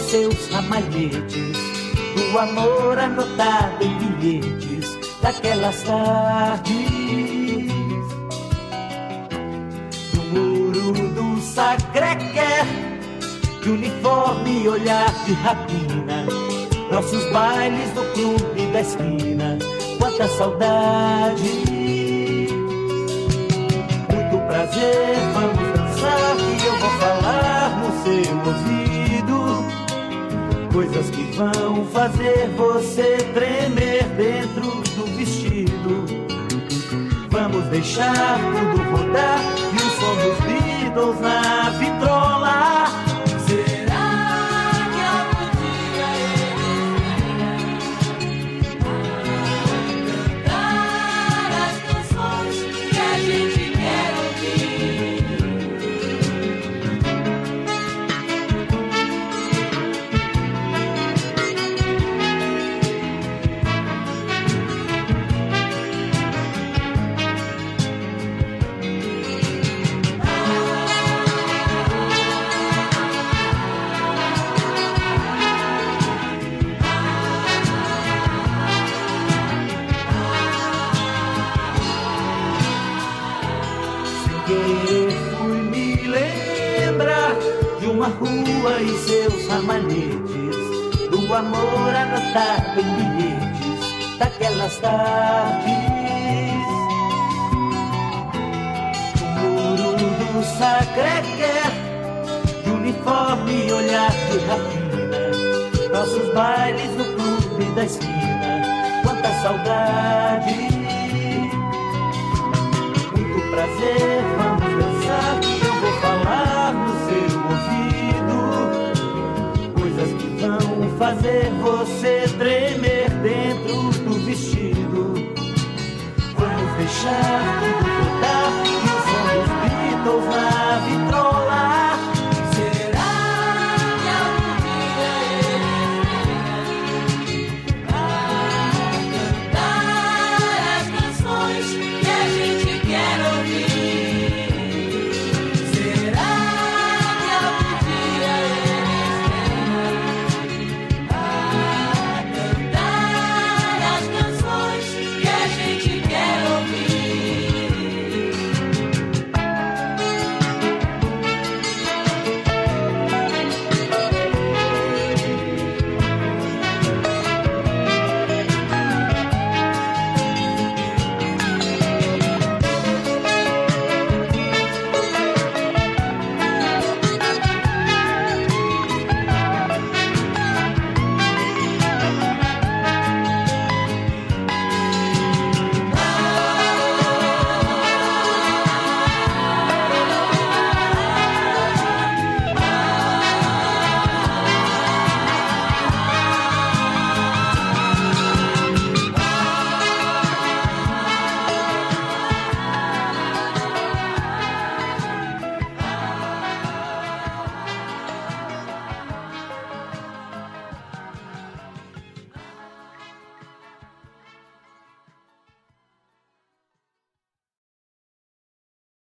seus ramalhetes, do amor anotado em bilhetes daquelas tardes. No muro do Sacré-Cœur, de uniforme e olhar de rapina, nossos bailes no clube da esquina, quanta saudade. Muito prazer, vamos dançar e eu vou falar no seu ouvido coisas que vão fazer você tremer dentro do vestido. Vamos deixar tudo rodar e o som dos Beatles na vitrola. Fui me lembrar de uma rua e seus ramalhetes, do amor anotado em bilhetes daquelas tardes. O muro do Sacré-Cœur, de uniforme e olhar de rapina, nossos bailes no clube da esquina, quanta saudade. Prazer, vamos dançar e eu vou falar no seu ouvido coisas que vão fazer você tremer dentro do vestido. Vamos deixar tudo rodar e o som dos Beatles na